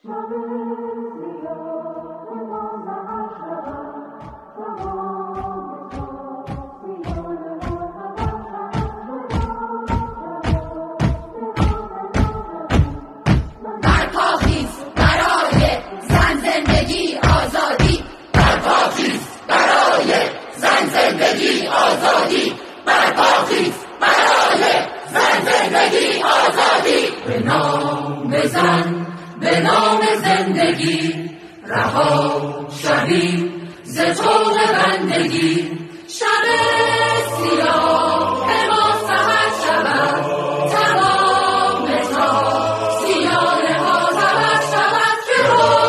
زندگی آزادی برپا خیز برای زن زندگی آزادی به نام زن به نام زندگی رها شویم ز طوق بندگی شب سیاه ما سحر شود تمام تا سیانه ها سحر شود که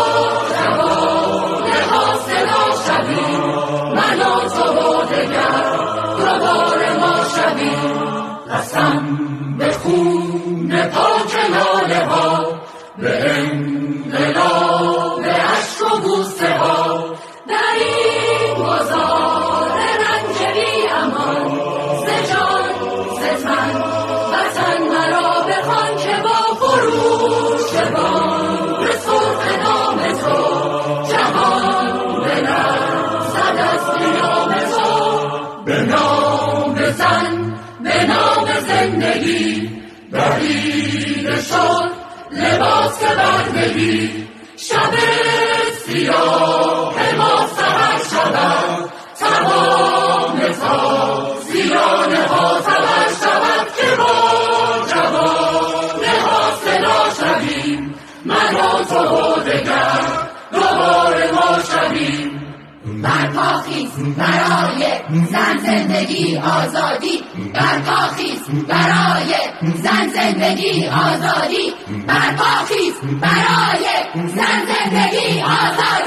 جوانه ها صدا شویم من و تو دگر دوباره ما شویم قسم به خون پاک لاله ها به انقلاب عشق و بوسه ها در این گذار رنج بی امان ز جان ز تن وطن مرا بخوان که با خروش بانگ سرخ نام تو جهان بلرزد از قیام تو به نام زن به نام زندگی دریده شد لباس بردگی شب سیاه ما سحر شود تمام تا زیانه ها سحر شود که با جوانه ها صدا شویم من و تو دگر دوباره ما شویم برپا خیز برای زن زندگی آزادی برپا خیز برای زن زندگی آزادی برپا خیز برای زن زندگی آزادی